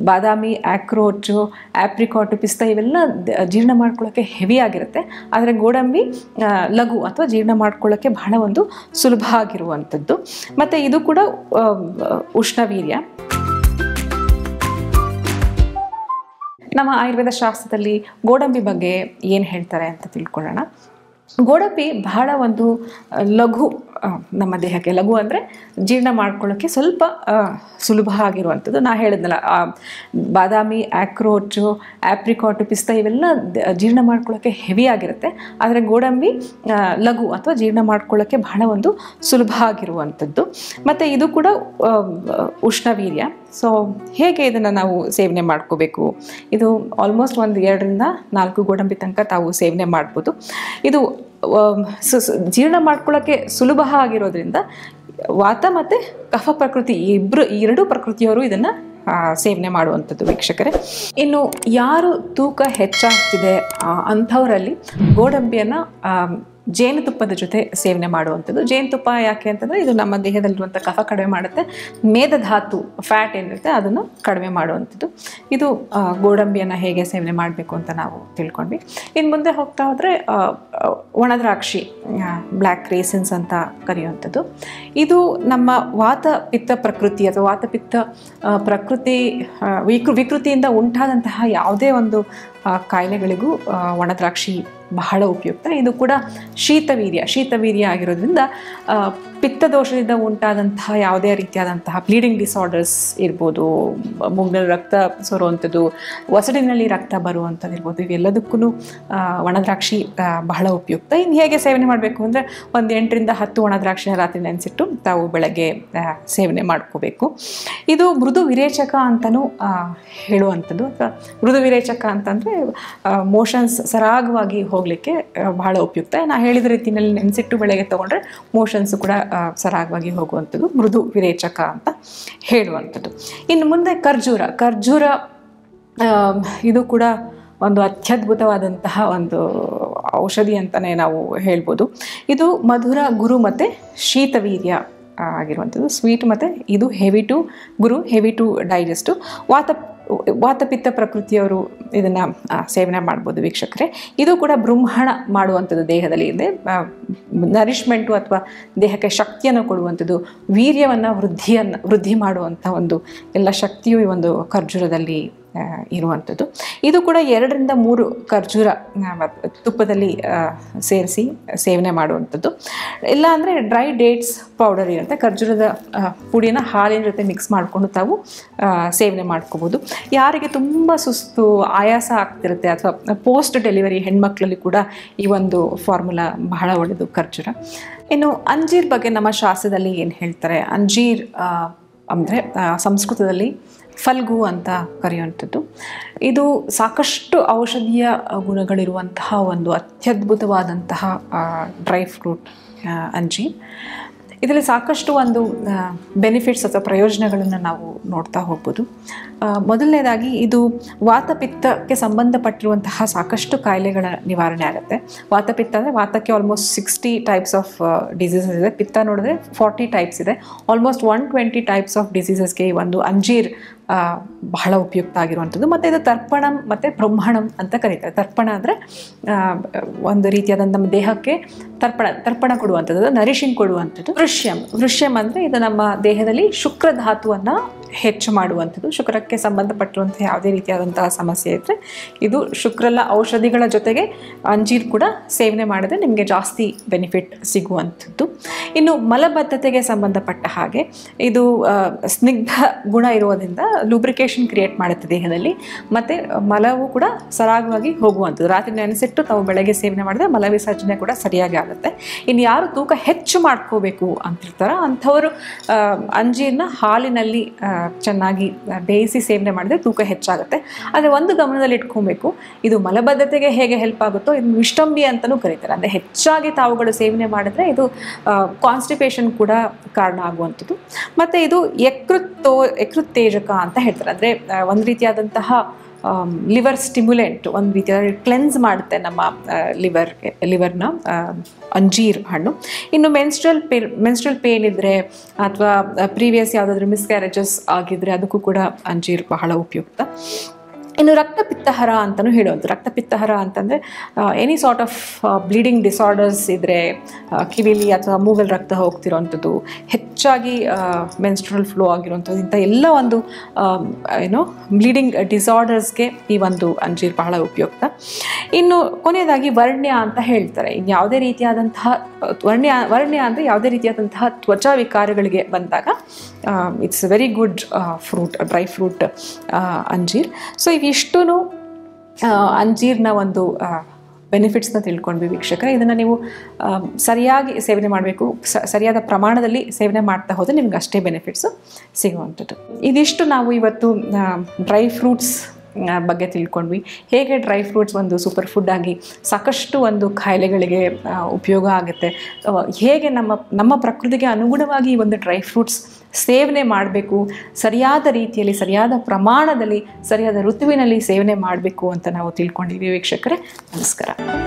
ಬಾದಾಮಿ, ಆಕ್ರೋಟು, ಆಪ್ರಿಕಾಟು, ಪಿಸ್ತಾ ಇವೆಲ್ಲ ಜೀರ್ಣ ಮಾಡ್ಕೊಳ್ಳೋಕ್ಕೆ ಹೆವಿ ಆಗಿರುತ್ತೆ. ಆದರೆ ಗೋಡಂಬಿ ಲಘು ಅಥವಾ ಜೀರ್ಣ ಮಾಡ್ಕೊಳ್ಳೋಕ್ಕೆ ಬಹಳ ಒಂದು ಸುಲಭ ಆಗಿರುವಂಥದ್ದು. ಮತ್ತು ಇದು ಕೂಡ ಉಷ್ಣವೀರ್ಯ. ನಮ್ಮ ಆಯುರ್ವೇದ ಶಾಸ್ತ್ರದಲ್ಲಿ ಗೋಡಂಬಿ ಬಗ್ಗೆ ಏನು ಹೇಳ್ತಾರೆ ಅಂತ ತಿಳ್ಕೊಳ್ಳೋಣ. ಗೋಡಂಬಿ ಬಹಳ ಒಂದು ಲಘು, ನಮ್ಮ ದೇಹಕ್ಕೆ ಲಘು ಅಂದರೆ ಜೀರ್ಣ ಮಾಡ್ಕೊಳ್ಳೋಕ್ಕೆ ಸ್ವಲ್ಪ ಸುಲಭ ಆಗಿರುವಂಥದ್ದು. ನಾ ಹೇಳಿದ್ನಲ್ಲ, ಬಾದಾಮಿ, ಆಕ್ರೋಟು, ಆಪ್ರಿಕಾಟು, ಪಿಸ್ತಾ ಇವೆಲ್ಲ ಜೀರ್ಣ ಮಾಡ್ಕೊಳ್ಳೋಕ್ಕೆ ಹೆವಿ ಆಗಿರುತ್ತೆ. ಆದರೆ ಗೋಡಂಬಿ ಲಘು ಅಥವಾ ಜೀರ್ಣ ಮಾಡ್ಕೊಳ್ಳೋಕ್ಕೆ ಬಹಳ ಒಂದು ಸುಲಭ ಆಗಿರುವಂಥದ್ದು. ಮತ್ತು ಇದು ಕೂಡ ಉಷ್ಣವೀರ್ಯ. ಸೊ ಹೇಗೆ ಇದನ್ನು ನಾವು ಸೇವನೆ ಮಾಡ್ಕೋಬೇಕು? ಇದು ಆಲ್ಮೋಸ್ಟ್ ಒಂದು 2 ರಿಂದ 4 ಗೋಡಂಬಿ ತನಕ ತಾವು ಸೇವನೆ ಮಾಡ್ಬೋದು. ಇದು ಜೀರ್ಣ ಮಾಡ್ಕೊಳ್ಳೋಕ್ಕೆ ಸುಲಭ ಆಗಿರೋದ್ರಿಂದ ವಾತ ಮತ್ತು ಕಫ ಪ್ರಕೃತಿ ಎರಡೂ ಪ್ರಕೃತಿಯವರು ಇದನ್ನು ಸೇವನೆ ಮಾಡುವಂಥದ್ದು ವೀಕ್ಷಕರೇ. ಇನ್ನು ಯಾರು ತೂಕ ಹೆಚ್ಚಾಗ್ತಿದೆ ಅಂಥವರಲ್ಲಿ ಗೋಡಂಬಿಯನ್ನು ಜೇನುತುಪ್ಪದ ಜೊತೆ ಸೇವನೆ ಮಾಡುವಂಥದ್ದು. ಜೇನುತುಪ್ಪ ಯಾಕೆ ಅಂತಂದರೆ ಇದು ನಮ್ಮ ದೇಹದಲ್ಲಿರುವಂಥ ಕಫ ಕಡಿಮೆ ಮಾಡುತ್ತೆ, ಮೇದಧಾತು ಫ್ಯಾಟ್ ಏನಿರುತ್ತೆ ಅದನ್ನು ಕಡಿಮೆ ಮಾಡುವಂಥದ್ದು. ಇದು ಗೋಡಂಬಿಯನ್ನು ಹೇಗೆ ಸೇವನೆ ಮಾಡಬೇಕು ಅಂತ ನಾವು ತಿಳ್ಕೊಂಡ್ವಿ. ಇನ್ನು ಮುಂದೆ ಹೋಗ್ತಾ ಹೋದರೆ ಒಣದ್ರಾಕ್ಷಿ, ಬ್ಲ್ಯಾಕ್ ರೇಸಿನ್ಸ್ ಅಂತ ಕರೆಯುವಂಥದ್ದು. ಇದು ನಮ್ಮ ವಾತ ಪಿತ್ತ ಪ್ರಕೃತಿ ಅಥವಾ ವಾತಪಿತ್ತ ಪ್ರಕೃತಿ ವಿಕೃತಿಯಿಂದ ಉಂಟಾದಂತಹ ಯಾವುದೇ ಒಂದು ಕಾಯಿಲೆಗಳಿಗೂ ಒಣದ್ರಾಕ್ಷಿ ಬಹಳ ಉಪಯುಕ್ತ. ಇದು ಕೂಡ ಶೀತವೀರ್ಯ ಆಗಿರೋದ್ರಿಂದ ಪಿತ್ತದೋಷದಿಂದ ಉಂಟಾದಂತಹ ಯಾವುದೇ ರೀತಿಯಾದಂತಹ ಬ್ಲೀಡಿಂಗ್ ಡಿಸಾರ್ಡರ್ಸ್ ಇರ್ಬೋದು, ಮೂಗ್ನಲ್ಲಿ ರಕ್ತ ಸೋರುವಂಥದ್ದು, ಒಸಡಿನಲ್ಲಿ ರಕ್ತ ಬರುವಂಥದ್ದು ಇರ್ಬೋದು, ಇವೆಲ್ಲದಕ್ಕೂ ಒಣದ್ರಾಕ್ಷಿ ಬಹಳ ಉಪಯುಕ್ತ. ಇನ್ನು ಹೇಗೆ ಸೇವನೆ ಮಾಡಬೇಕು ಅಂದರೆ ಒಂದು 8 ರಿಂದ 10 ಒಣದ್ರಾಕ್ಷಿನ ರಾತ್ರಿ ನೆನೆಸಿಟ್ಟು ತಾವು ಬೆಳಗ್ಗೆ ಸೇವನೆ ಮಾಡ್ಕೋಬೇಕು. ಇದು ಮೃದು ವಿರೇಚಕ ಅಂತಲೂ ಹೇಳುವಂಥದ್ದು. ಮೃದು ವಿರೇಚಕ ಅಂತಂದರೆ ಮೋಷನ್ಸ್ ಸರಾಗವಾಗಿ ಹೋಗಲಿಕ್ಕೆ ಬಹಳ ಉಪಯುಕ್ತ. ನಾ ಹೇಳಿದ ರೀತಿಯಲ್ಲಿ ನೆನೆಸಿಟ್ಟು ಬೆಳಗ್ಗೆ ತೊಗೊಂಡ್ರೆ ಮೋಷನ್ಸು ಕೂಡ ಸರಾಗವಾಗಿ ಹೋಗುವಂಥದ್ದು ಮೃದು ವಿರೇಚಕ ಅಂತ ಹೇಳುವಂಥದ್ದು. ಇನ್ನು ಮುಂದೆ ಖರ್ಜೂರ ಇದು ಕೂಡ ಒಂದು ಅತ್ಯದ್ಭುತವಾದಂತಹ ಒಂದು ಔಷಧಿ ಅಂತಲೇ ನಾವು ಹೇಳ್ಬೋದು. ಇದು ಮಧುರ, ಗುರು ಮತ್ತು ಶೀತವೀರ್ಯ ಆಗಿರುವಂಥದ್ದು. ಸ್ವೀಟ್ ಮತ್ತು ಇದು ಹೆವಿ ಟು ಡೈಜೆಸ್ಟು. ವಾತಪಿತ್ತ ಪ್ರಕೃತಿಯವರು ಇದನ್ನು ಸೇವನೆ ಮಾಡ್ಬೋದು ವೀಕ್ಷಕರೇ. ಇದು ಕೂಡ ಬೃಂಹಣ ಮಾಡುವಂಥದ್ದು, ದೇಹದಲ್ಲಿ ಇದೆ ನರಿಷ್ಮೆಂಟು ಅಥವಾ ದೇಹಕ್ಕೆ ಶಕ್ತಿಯನ್ನು ಕೊಡುವಂಥದ್ದು, ವೀರ್ಯವನ್ನು ವೃದ್ಧಿ ಮಾಡುವಂಥ ಒಂದು ಎಲ್ಲ ಶಕ್ತಿಯು ಈ ಒಂದು ಖರ್ಜೂರದಲ್ಲಿ ಇರುವಂಥದ್ದು. ಇದು ಕೂಡ 2 ರಿಂದ 3 ಖರ್ಜೂರ ತುಪ್ಪದಲ್ಲಿ ಸೇರಿಸಿ ಸೇವನೆ ಮಾಡುವಂಥದ್ದು. ಇಲ್ಲ ಅಂದರೆ ಡ್ರೈ ಡೇಟ್ಸ್ ಪೌಡರ್ ಇರುತ್ತೆ, ಖರ್ಜೂರದ ಪುಡಿನ ಹಾಲಿನ ಜೊತೆ ಮಿಕ್ಸ್ ಮಾಡಿಕೊಂಡು ತಾವು ಸೇವನೆ ಮಾಡ್ಕೋಬೋದು. ಯಾರಿಗೆ ತುಂಬ ಸುಸ್ತು, ಆಯಾಸ ಆಗ್ತಿರುತ್ತೆ ಅಥವಾ ಪೋಸ್ಟ್ ಡೆಲಿವರಿ ಹೆಣ್ಮಕ್ಳಲ್ಲಿ ಕೂಡ ಈ ಒಂದು ಫಾರ್ಮುಲಾ ಬಹಳ ಒಳ್ಳೆಯದು ಖರ್ಜೂರ. ಇನ್ನು ಅಂಜೀರ್ ಬಗ್ಗೆ ನಮ್ಮ ಶಾಸ್ತ್ರದಲ್ಲಿ ಏನು ಹೇಳ್ತಾರೆ? ಅಂಜೀರ್ ಅಂದರೆ ಸಂಸ್ಕೃತದಲ್ಲಿ ಫಲ್ಗು ಅಂತ ಕರೆಯುವಂಥದ್ದು. ಇದು ಸಾಕಷ್ಟು ಔಷಧೀಯ ಗುಣಗಳಿರುವಂತಹ ಒಂದು ಅತ್ಯದ್ಭುತವಾದಂತಹ ಡ್ರೈ ಫ್ರೂಟ್ ಅಂಜೀರ್. ಇದರಲ್ಲಿ ಸಾಕಷ್ಟು ಒಂದು ಬೆನಿಫಿಟ್ಸ್ ಅಥವಾ ಪ್ರಯೋಜನಗಳನ್ನು ನಾವು ನೋಡ್ತಾ ಹೋಗ್ಬೋದು. ಮೊದಲನೇದಾಗಿ ಇದು ವಾತಪಿತ್ತಕ್ಕೆ ಸಂಬಂಧಪಟ್ಟಿರುವಂತಹ ಸಾಕಷ್ಟು ಕಾಯಿಲೆಗಳ ನಿವಾರಣೆ ಆಗುತ್ತೆ. ವಾತಪಿತ್ತ ಅಂದರೆ ವಾತಕ್ಕೆ ಆಲ್ಮೋಸ್ಟ್ 60 ಟೈಪ್ಸ್ ಆಫ್ ಡಿಸೀಸಸ್ ಇದೆ. ಪಿತ್ತ ನೋಡಿದ್ರೆ 40 ಟೈಪ್ಸ್ ಇದೆ. ಆಲ್ಮೋಸ್ಟ್ 120 ಟೈಪ್ಸ್ ಆಫ್ ಡಿಸೀಸಸ್ಗೆ ಈ ಒಂದು ಅಂಜೀರ್ ಬಹಳ ಉಪಯುಕ್ತ ಆಗಿರುವಂಥದ್ದು. ಮತ್ತು ಇದು ತರ್ಪಣಂ ಮತ್ತು ಬ್ರಹ್ಮಣಂ ಅಂತ ಕರೀತಾರೆ. ತರ್ಪಣ ಅಂದರೆ ಒಂದು ರೀತಿಯಾದ ನಮ್ಮ ದೇಹಕ್ಕೆ ತರ್ಪಣ ಕೊಡುವಂಥದ್ದು, ನರಿಶಿಂಗ್ ಕೊಡುವಂಥದ್ದು. ವೃಷ್ಯಂ ಅಂದರೆ ಇದು ನಮ್ಮ ದೇಹದಲ್ಲಿ ಶುಕ್ರ ಧಾತುವನ್ನು ಹೆಚ್ಚು ಮಾಡುವಂಥದ್ದು. ಶುಕ್ರಕ್ಕೆ ಸಂಬಂಧಪಟ್ಟಿರುವಂಥ ಯಾವುದೇ ರೀತಿಯಾದಂತಹ ಸಮಸ್ಯೆ ಇದ್ದರೆ ಇದು ಶುಕ್ರಲ್ಲ ಔಷಧಿಗಳ ಜೊತೆಗೆ ಅಂಜೀರ್ ಕೂಡ ಸೇವನೆ ಮಾಡಿದ್ರೆ ನಿಮಗೆ ಜಾಸ್ತಿ ಬೆನಿಫಿಟ್ ಸಿಗುವಂಥದ್ದು. ಇನ್ನು ಮಲಬದ್ಧತೆಗೆ ಸಂಬಂಧಪಟ್ಟ ಹಾಗೆ ಇದು ಸ್ನಿಗ್ಧ ಗುಣ ಇರೋದ್ರಿಂದ ಲೂಬ್ರಿಕೇಶನ್ ಕ್ರಿಯೇಟ್ ಮಾಡುತ್ತೆ ದೇಹದಲ್ಲಿ, ಮತ್ತು ಮಲವು ಕೂಡ ಸರಾಗವಾಗಿ ಹೋಗುವಂಥದ್ದು. ರಾತ್ರಿ ನೆನೆಸಿಟ್ಟು ತಾವು ಬೆಳಗ್ಗೆ ಸೇವನೆ ಮಾಡಿದ್ರೆ ಮಲ ವಿಸರ್ಜನೆ ಕೂಡ ಸರಿಯಾಗಿ ಆಗುತ್ತೆ. ಇನ್ನು ಯಾರು ತೂಕ ಹೆಚ್ಚು ಮಾಡ್ಕೋಬೇಕು ಅಂತಿರ್ತಾರೋ ಅಂಥವರು ಅಂಜೀರ್ನ ಹಾಲಿನಲ್ಲಿ ಚೆನ್ನಾಗಿ ಬೇಯಿಸಿ ಸೇವನೆ ಮಾಡಿದ್ರೆ ತೂಕ ಹೆಚ್ಚಾಗುತ್ತೆ. ಆದರೆ ಒಂದು ಗಮನದಲ್ಲಿ ಇಟ್ಕೊಬೇಕು, ಇದು ಮಲಬದ್ಧತೆಗೆ ಹೇಗೆ ಹೆಲ್ಪ್ ಆಗುತ್ತೋ ಇದು ವಿಷ್ಟಂಬಿ ಅಂತಲೂ ಕರೀತಾರೆ. ಅಂದರೆ ಹೆಚ್ಚಾಗಿ ತಾವುಗಳು ಸೇವನೆ ಮಾಡಿದ್ರೆ ಇದು ಕಾನ್ಸ್ಟಿಪೇಷನ್ ಕೂಡ ಕಾರಣ ಆಗುವಂಥದ್ದು. ಮತ್ತು ಇದು ಯಕೃತ್ತೇಜಕ ಅಂತ ಹೇಳ್ತಾರೆ. ಅಂದರೆ ಒಂದು ರೀತಿಯಾದಂತಹ ಲಿವರ್ ಸ್ಟಿಮ್ಯುಲೆಂಟ್, ಒಂದು ರೀತಿಯ ಕ್ಲೆನ್ಸ್ ಮಾಡುತ್ತೆ ನಮ್ಮ ಲಿವರ್ನ ಅಂಜೀರ್ ಹಣ್ಣು. ಇನ್ನು ಮೆನ್ಸ್ಟ್ರಲ್ ಪೇನ್ ಇದ್ದರೆ ಅಥವಾ ಪ್ರೀವಿಯಸ್ ಯಾವುದಾದ್ರೂ ಮಿಸ್ಕ್ಯಾರೇಜಸ್ ಆಗಿದ್ದರೆ ಅದಕ್ಕೂ ಕೂಡ ಅಂಜೀರ್ ಬಹಳ ಉಪಯುಕ್ತ. ಇನ್ನು ರಕ್ತಪಿತ್ತಹರ ಅಂತಲೂ ಹೇಳೋದು. ರಕ್ತಪಿತ್ತಹರ ಅಂತಂದರೆ any sort of bleeding disorders ಇದ್ದರೆ, ಕಿವಿಲಿ ಅಥವಾ ಮೂಗಲ್ಲಿ ರಕ್ತ ಹೋಗ್ತಿರೋವಂಥದ್ದು, ಹೆಚ್ಚಾಗಿ ಮೆನ್ಸ್ಟ್ರಲ್ ಫ್ಲೋ ಆಗಿರೋವಂಥದ್ದು, ಇಂಥ ಎಲ್ಲ ಒಂದು ಬ್ಲೀಡಿಂಗ್ ಡಿಸಾರ್ಡರ್ಸ್ಗೆ ಈ ಒಂದು ಅಂಜೀರ್ ಬಹಳ ಉಪಯುಕ್ತ. ಇನ್ನು ಕೊನೆಯದಾಗಿ ವರ್ಣ್ಯ ಅಂತ ಹೇಳ್ತಾರೆ. ಯಾವುದೇ ರೀತಿಯಾದಂತಹ ವರ್ಣ್ಯ ಅಂದರೆ ಯಾವುದೇ ರೀತಿಯಾದಂತಹ ತ್ವಚಾ ವಿಕಾರಗಳಿಗೆ ಬಂದಾಗ it's very good fruit, dry fruit ಅಂಜೀರ್. ಸೊ ಇವಿಷ್ಟೂ ಅಂಜೀರ್ನ ಒಂದು ಬೆನಿಫಿಟ್ಸ್ನ ತಿಳ್ಕೊಂಡ್ವಿ ವೀಕ್ಷಕರೇ. ಇದನ್ನು ನೀವು ಸರಿಯಾಗಿ ಸೇವನೆ ಮಾಡಬೇಕು, ಸರಿಯಾದ ಪ್ರಮಾಣದಲ್ಲಿ ಸೇವನೆ ಮಾಡ್ತಾ ಹೋದರೆ ನಿಮ್ಗೆ ಅಷ್ಟೇ ಬೆನಿಫಿಟ್ಸು ಸಿಗುವಂಥದ್ದು. ಇದಿಷ್ಟು ನಾವು ಇವತ್ತು ಡ್ರೈ ಫ್ರೂಟ್ಸ್ ಬಗ್ಗೆ ತಿಳ್ಕೊಂಡ್ವಿ. ಹೇಗೆ ಡ್ರೈ ಫ್ರೂಟ್ಸ್ ಒಂದು ಸೂಪರ್ ಫುಡ್ ಆಗಿ ಸಾಕಷ್ಟು ಒಂದು ಕಾಯಿಲೆಗಳಿಗೆ ಉಪಯೋಗ ಆಗುತ್ತೆ, ಹೇಗೆ ನಮ್ಮ ಪ್ರಕೃತಿಗೆ ಅನುಗುಣವಾಗಿ ಈ ಒಂದು ಡ್ರೈ ಫ್ರೂಟ್ಸ್ ಸೇವನೆ ಮಾಡಬೇಕು, ಸರಿಯಾದ ರೀತಿಯಲ್ಲಿ, ಸರಿಯಾದ ಪ್ರಮಾಣದಲ್ಲಿ, ಸರಿಯಾದ ಋತುವಿನಲ್ಲಿ ಸೇವನೆ ಮಾಡಬೇಕು ಅಂತ ನಾವು ತಿಳ್ಕೊಂಡಿದ್ದೀವಿ ವೀಕ್ಷಕರೇ. ನಮಸ್ಕಾರ.